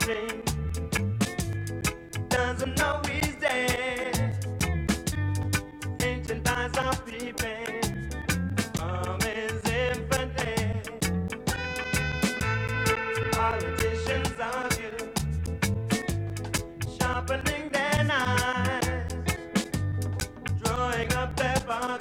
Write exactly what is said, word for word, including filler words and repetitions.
sleeping, doesn't know he's dead. Ancient eyes are peeping from his infant head. Politicians argue, sharpening their knives, drawing up their bargains.